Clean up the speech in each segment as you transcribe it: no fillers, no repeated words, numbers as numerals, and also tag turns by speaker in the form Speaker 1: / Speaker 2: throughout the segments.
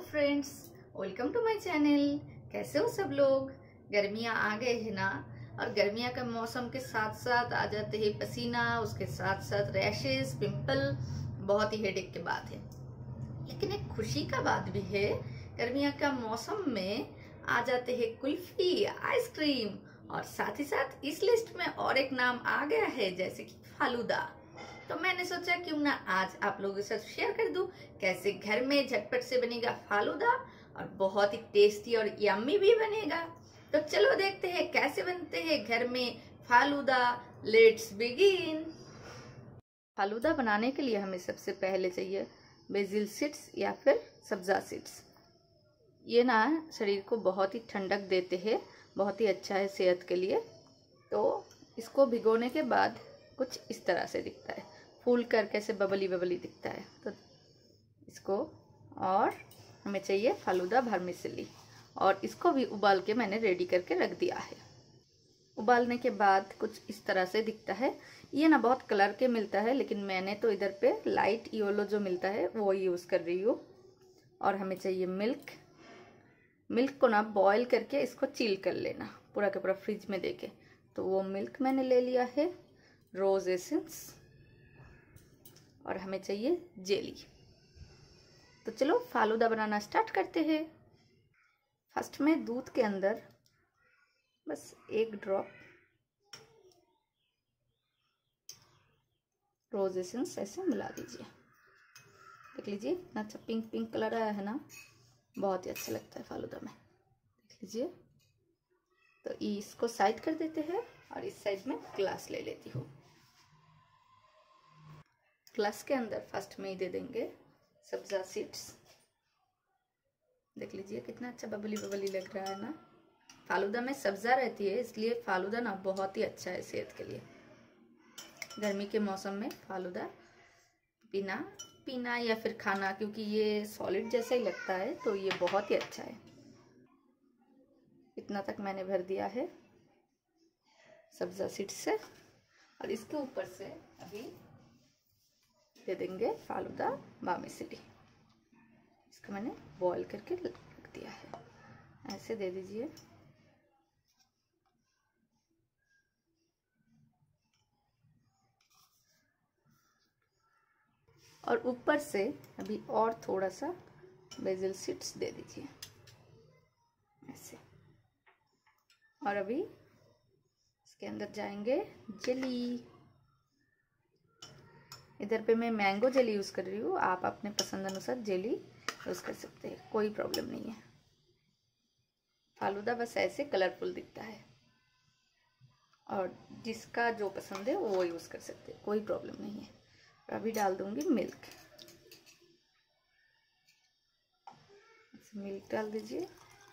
Speaker 1: Friends, welcome to my channel. कैसे हो सब लोग? गर्मियाँ आ गए है ना, और गर्मियाँ का मौसम के साथ साथ आ जाते हैं पसीना, उसके साथ साथ रैशेस, पिंपल। बहुत ही हेडेक की बात है, लेकिन एक खुशी का बात भी है। गर्मियाँ का मौसम में आ जाते हैं कुल्फी, आइसक्रीम, और साथ ही साथ इस लिस्ट में और एक नाम आ गया है जैसे कि फालूदा। तो मैंने सोचा क्यों ना आज आप लोगों के साथ शेयर कर दूं कैसे घर में झटपट से बनेगा फालूदा, और बहुत ही टेस्टी और यम्मी भी बनेगा। तो चलो देखते हैं कैसे बनते हैं घर में फालूदा। Let's begin. फालूदा बनाने के लिए हमें सबसे पहले चाहिए बेसिल सीड्स या फिर सब्जा सीड्स। ये ना शरीर को बहुत ही ठंडक देते हैं, बहुत ही अच्छा है सेहत के लिए। तो इसको भिगोने के बाद कुछ इस तरह से दिखता है, फूल कर कैसे बबली बबली दिखता है। तो इसको, और हमें चाहिए फालूदा वर्मिसेली, और इसको भी उबाल के मैंने रेडी करके रख दिया है। उबालने के बाद कुछ इस तरह से दिखता है। ये ना बहुत कलर के मिलता है, लेकिन मैंने तो इधर पे लाइट येलो जो मिलता है वो यूज़ कर रही हूँ। और हमें चाहिए मिल्क। मिल्क को ना बॉईल करके इसको चिल कर लेना, पूरा का पूरा फ्रिज में देके। तो वो मिल्क मैंने ले लिया है। रोज एसेंस, और हमें चाहिए जेली। तो चलो फालूदा बनाना स्टार्ट करते हैं। फर्स्ट में दूध के अंदर बस एक ड्रॉप रोज एसेंस ऐसे मिला दीजिए। देख लीजिए इतना अच्छा पिंक पिंक कलर आया है ना, बहुत ही अच्छा लगता है फालूदा में। देख लीजिए। तो इसको साइड कर देते हैं, और इस साइड में ग्लास ले लेती हूँ। ग्लास के अंदर फर्स्ट में ही दे देंगे सब्जा सीड्स। देख लीजिए कितना अच्छा बबली बबली लग रहा है ना। फालूदा में सब्जा रहती है, इसलिए फालूदा ना बहुत ही अच्छा है सेहत के लिए। गर्मी के मौसम में फालूदा पीना या फिर खाना, क्योंकि ये सॉलिड जैसा ही लगता है, तो ये बहुत ही अच्छा है। इतना तक मैंने भर दिया है सब्जा सीड्स से, और इसके ऊपर से अभी दे देंगे फालूदा वर्मिसेली। इसको मैंने बॉईल करके रख दिया है, ऐसे दे दीजिए। और ऊपर से अभी और थोड़ा सा बेसिल सीड्स दे दीजिए ऐसे। और अभी इसके अंदर जाएंगे जेली। इधर पे मैं मैंगो जेली यूज़ कर रही हूँ, आप अपने पसंद अनुसार जेली यूज़ कर सकते हैं, कोई प्रॉब्लम नहीं है। फालूदा बस ऐसे कलरफुल दिखता है, और जिसका जो पसंद है वो यूज़ कर सकते हैं, कोई प्रॉब्लम नहीं है। और अभी डाल दूंगी मिल्क। मिल्क डाल दीजिए।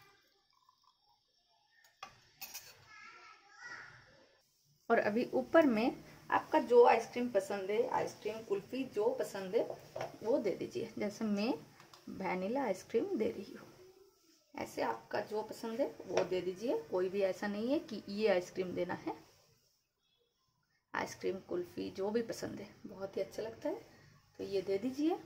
Speaker 1: और अभी ऊपर में आपका जो आइसक्रीम पसंद है, आइसक्रीम कुल्फी जो पसंद है वो दे दीजिए। जैसे मैं वैनिला आइसक्रीम दे रही हूँ, ऐसे आपका जो पसंद है वो दे दीजिए। कोई भी ऐसा नहीं है कि ये आइसक्रीम देना है। आइसक्रीम कुल्फी जो भी पसंद है, बहुत ही अच्छा लगता है, तो ये दे दीजिए।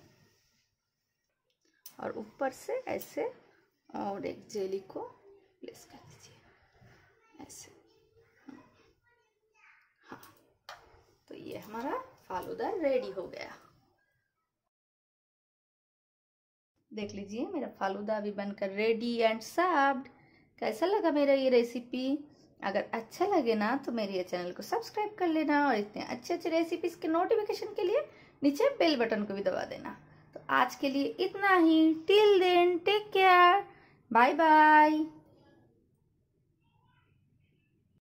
Speaker 1: और ऊपर से ऐसे और एक जेली को प्लेस कर दीजिए ऐसे। हाँ, तो ये हमारा फालूदा रेडी हो गया। देख लीजिए मेरा फालूदा अभी बनकर रेडी एंड सर्व्ड। कैसा लगा मेरा ये रेसिपी? अगर अच्छा लगे ना तो मेरे ये चैनल को सब्सक्राइब कर लेना, और इतने अच्छे अच्छे रेसिपीज के नोटिफिकेशन के लिए नीचे बेल बटन को भी दबा देना। तो आज के लिए इतना ही। Till then take care, bye bye.